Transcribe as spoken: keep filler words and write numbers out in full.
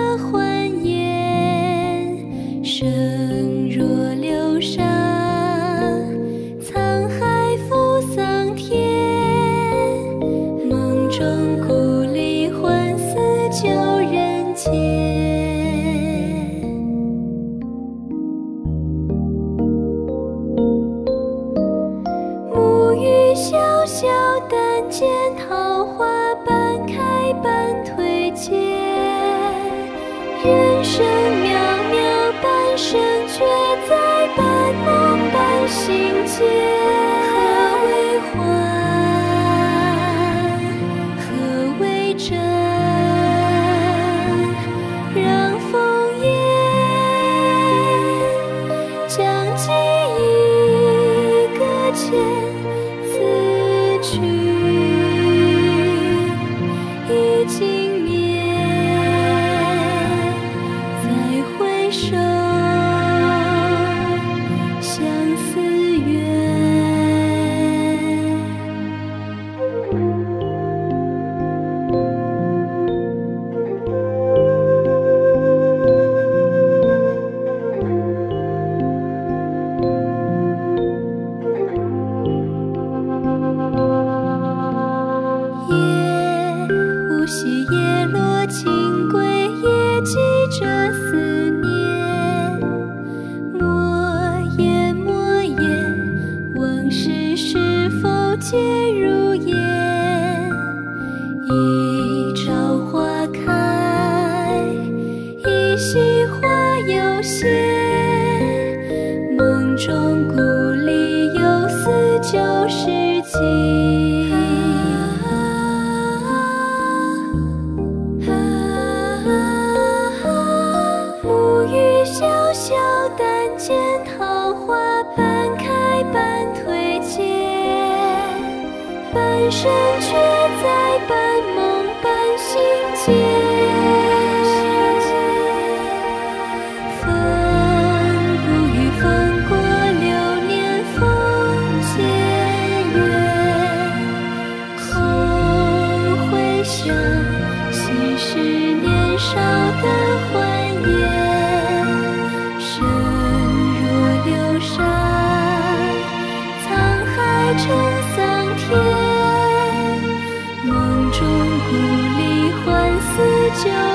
欢颜，生若流沙，沧海赴桑田。梦中故里还似旧人间。暮雨潇潇，但见桃花半开半褪减。人生渺渺，半生却在半梦半醒间。何为欢，何为真？让风烟将记忆搁浅，此去已经灭。再回首，相思远。夜无息，叶落清归，夜记着思念。莫言莫言，往事是否皆如烟？一朝花开，一夕花又谢。梦中故里又似旧时节。暮雨潇潇，但见桃花半开半褪减。半生却在半梦半醒间。风不语，风过流年，风渐远。空回想，昔时年少的欢颜。生若流沙，沧海成桑田。梦中故里还似旧